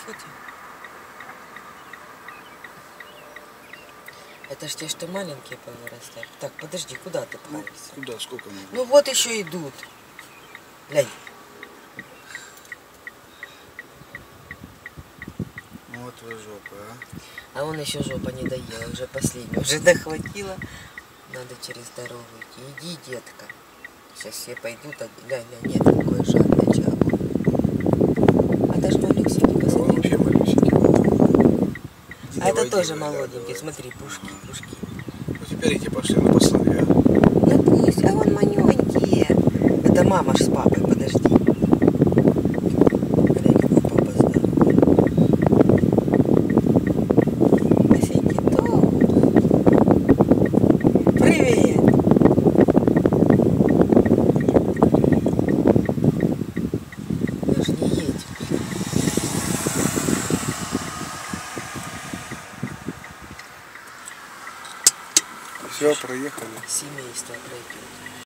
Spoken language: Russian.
фото. Это ж те, что маленькие повырастают. Так, подожди, куда ты пхаешься? Куда, сколько надо? Ну вот еще идут. Глянь. Вот твоя жопа, а. А он еще жопа не доела, уже последний, уже дохватила. Надо через дорогу идти. Иди, детка. Сейчас все пойдут, а глянь, нет, какое жадное чаго. А даже малюсенький, Он посмотри. вообще малюсенький. А это тоже молоденький, смотри, пушки. Ну теперь эти пошли, ну посмотри, а. Ну пусть, а вон манюнькие. Это мама ж с папой, подожди. Глянь, какой папа здоровый. Осенький дом. Привет! Даже не едет. Все, проехали. Семейство пройдет.